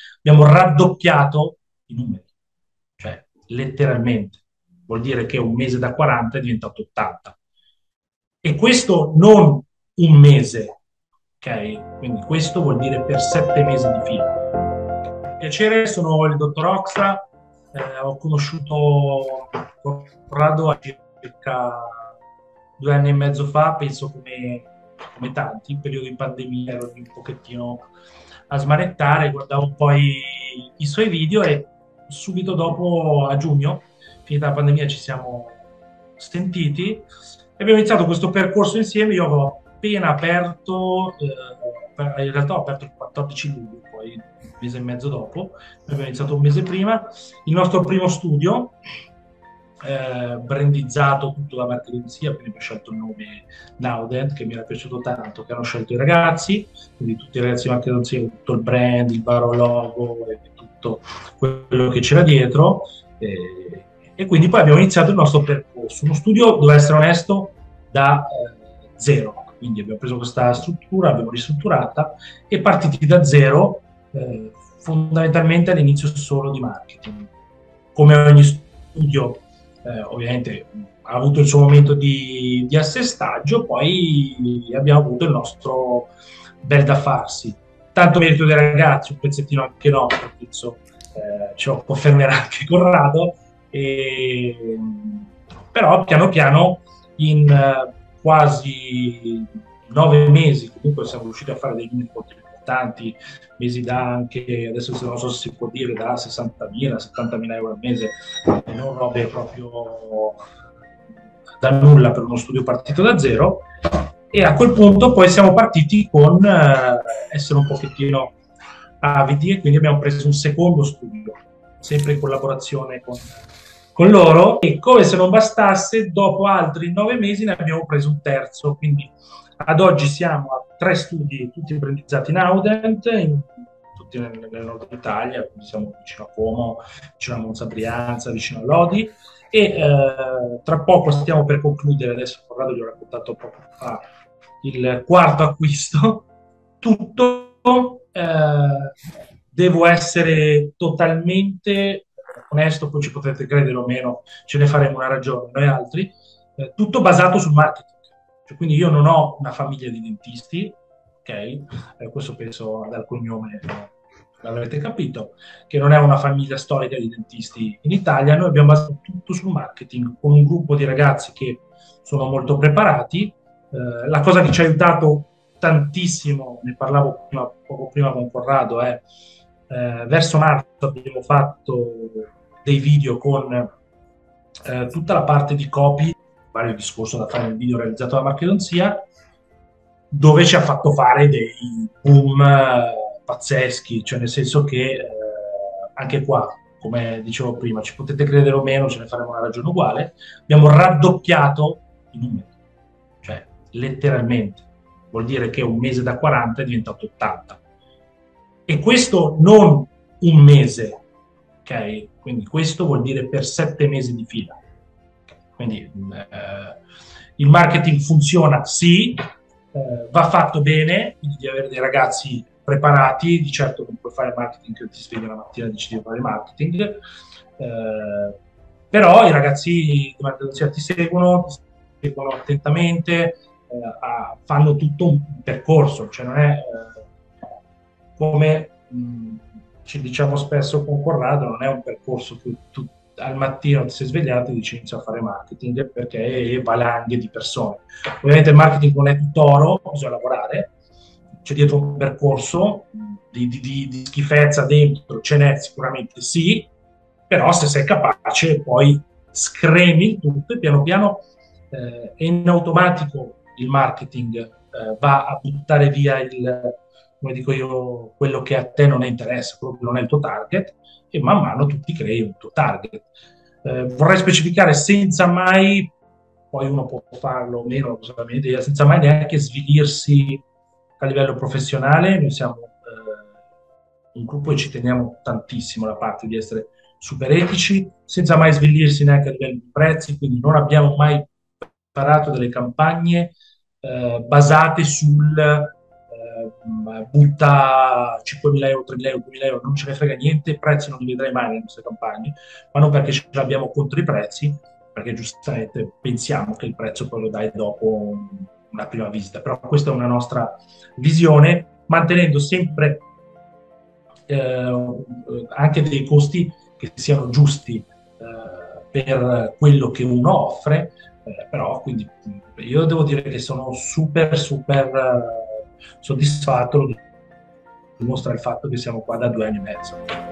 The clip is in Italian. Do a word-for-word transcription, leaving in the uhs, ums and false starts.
Abbiamo raddoppiato i numeri, cioè letteralmente. Vuol dire che un mese da quaranta è diventato ottanta. E questo non un mese, ok? Quindi questo vuol dire per sette mesi di fila. Piacere, sono il dottor Oxa, eh, ho conosciuto Corrado a circa due anni e mezzo fa, penso come, come tanti, in periodo di pandemia ero lì un pochettino a smanettare, guardavo un po' i, i suoi video e subito dopo, a giugno, finita la pandemia, ci siamo sentiti e abbiamo iniziato questo percorso insieme. Io avevo appena aperto, eh, in realtà ho aperto il quattordici luglio, poi un mese e mezzo dopo, abbiamo iniziato un mese prima, il nostro primo studio, eh, brandizzato tutto da Marketing, quindi abbiamo scelto il nome Naudent, che mi era piaciuto tanto, che hanno scelto i ragazzi, quindi tutti i ragazzi di Marketing, tutto il brand, il varo logo e tutto quello che c'era dietro. Eh, e quindi poi abbiamo iniziato il nostro percorso, uno studio, devo essere onesto, da eh, zero. Quindi abbiamo preso questa struttura, abbiamo ristrutturata e partiti da zero, eh, fondamentalmente all'inizio solo di marketing. Come ogni studio, eh, ovviamente ha avuto il suo momento di, di assestaggio, poi abbiamo avuto il nostro bel da farsi. Tanto merito dei ragazzi, un pezzettino anche no, penso, eh, ce lo confermerà anche Corrado, e, però piano piano in uh, quasi nove mesi comunque siamo riusciti a fare dei numeri molto importanti, mesi da anche, adesso non so se si può dire, da sessantamila, settantamila euro al mese, non robe proprio da nulla per uno studio partito da zero. E a quel punto poi siamo partiti con uh, essere un pochettino avidi e quindi abbiamo preso un secondo studio, sempre in collaborazione con con loro, e come se non bastasse, dopo altri nove mesi ne abbiamo preso un terzo, quindi ad oggi siamo a tre studi, tutti brandizzati in Audent, in, tutti nel, nel nord Italia, quindi siamo vicino a Como, vicino a Monza Brianza, vicino a Lodi, e eh, tra poco stiamo per concludere, adesso Corrado gli ho raccontato poco fa, il quarto acquisto. Tutto eh, devo essere totalmente onesto, poi ci potete credere o meno, ce ne faremo una ragione noi altri, eh, tutto basato sul marketing. Cioè, quindi io non ho una famiglia di dentisti, ok? Eh, questo penso dal cognome eh, l'avrete capito, che non è una famiglia storica di dentisti in Italia. Noi abbiamo basato tutto sul marketing, con un gruppo di ragazzi che sono molto preparati. Eh, la cosa che ci ha aiutato tantissimo, ne parlavo prima, poco prima con Corrado, è eh, verso marzo abbiamo fatto dei video con eh, tutta la parte di copy, vario discorso da fare nel video realizzato da Marchedonzia, dove ci ha fatto fare dei boom eh, pazzeschi, cioè nel senso che eh, anche qua, come dicevo prima, ci potete credere o meno, ce ne faremo una ragione uguale, abbiamo raddoppiato i numeri, cioè letteralmente, vuol dire che un mese da quaranta è diventato ottanta. E questo non un mese, ok? Quindi questo vuol dire per sette mesi di fila. Quindi eh, il marketing funziona, sì, eh, va fatto bene, quindi di avere dei ragazzi preparati. Di certo non puoi fare marketing che ti svegli la mattina e decidi di fare marketing, eh, però i ragazzi di Marchedonzia ti seguono, ti seguono attentamente, eh, a, fanno tutto un percorso, cioè non è... Eh, come mh, ci diciamo spesso con Corrado, non è un percorso che tu al mattino ti sei svegliato e dici inizio a fare marketing, perché è valanghe di persone. Ovviamente il marketing non è tutto oro, bisogna lavorare, c'è dietro un percorso di, di, di, di schifezza dentro, ce n'è sicuramente sì, però se sei capace poi scremi il tutto e piano piano eh, è in automatico il marketing eh, va a buttare via il, come dico io, quello che a te non interessa, quello che non è il tuo target, e man mano tu ti crei un tuo target. Eh, vorrei specificare senza mai, poi uno può farlo o meno, idea, senza mai neanche svilirsi a livello professionale. Noi siamo eh, un gruppo e ci teniamo tantissimo la parte di essere super etici, senza mai svilirsi neanche a livello di prezzi, quindi non abbiamo mai preparato delle campagne eh, basate sul eh, butta cinquemila euro, tremila euro, duemila euro, non ce ne frega niente, i prezzi non li vedrai mai nelle nostre campagne, ma non perché ce l'abbiamo contro i prezzi, perché giustamente pensiamo che il prezzo poi lo dai dopo una prima visita, però questa è una nostra visione, mantenendo sempre eh, anche dei costi che siano giusti eh, per quello che uno offre, eh, però quindi io devo dire che sono super super eh, soddisfatto, lo dimostra il fatto che siamo qua da due anni e mezzo.